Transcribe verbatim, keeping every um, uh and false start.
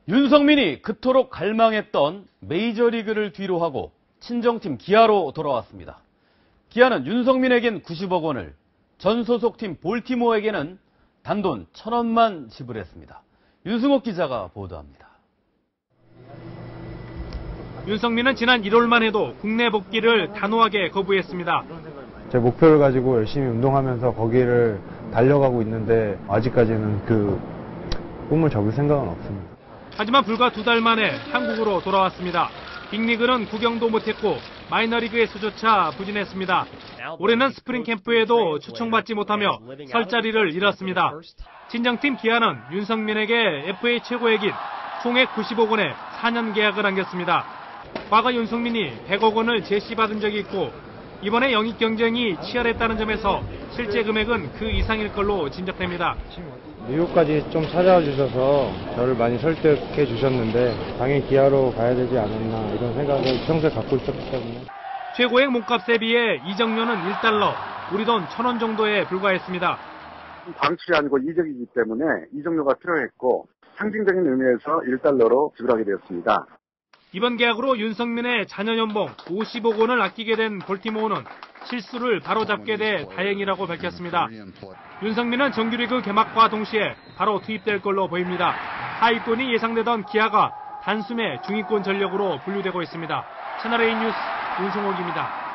윤석민이 그토록 갈망했던 메이저리그를 뒤로하고 친정팀 기아로 돌아왔습니다. 기아는 윤석민에겐 구십억 원을, 전 소속팀 볼티모어에게는 단돈 천원만 지불했습니다. 윤승옥 기자가 보도합니다. 윤석민은 지난 일월만 해도 국내 복귀를 단호하게 거부했습니다. 제 목표를 가지고 열심히 운동하면서 거기를 달려가고 있는데 아직까지는 그 꿈을 접을 생각은 없습니다. 하지만 불과 두 달 만에 한국으로 돌아왔습니다. 빅리그는 구경도 못했고 마이너리그에서조차 부진했습니다. 올해는 스프링 캠프에도 초청받지 못하며 설 자리를 잃었습니다. 친정팀 기아는 윤석민에게 에프에이 최고액인 총액 구십억 원의 사 년 계약을 안겼습니다. 과거 윤석민이 백억 원을 제시받은 적이 있고 이번에 영입 경쟁이 치열했다는 점에서 실제 금액은 그 이상일 걸로 짐작됩니다. 미국까지 좀 찾아와 주셔서 저를 많이 설득해 주셨는데 당연히 기아로 가야 되지 않았나 이런 생각을 평소에 갖고 있었기 때문에. 최고액 몸값에 비해 이적료는 일 달러, 우리 돈 천 원 정도에 불과했습니다. 방출이 아니고 이적이기 때문에 이적료가 필요했고 상징적인 의미에서 일 달러로 지불하게 되었습니다. 이번 계약으로 윤석민의 자녀 연봉 오십억 원을 아끼게 된 볼티모어는 실수를 바로잡게 돼 다행이라고 밝혔습니다. 윤석민은 정규리그 개막과 동시에 바로 투입될 걸로 보입니다. 하위권이 예상되던 기아가 단숨에 중위권 전력으로 분류되고 있습니다. 채널A 뉴스 윤승옥입니다.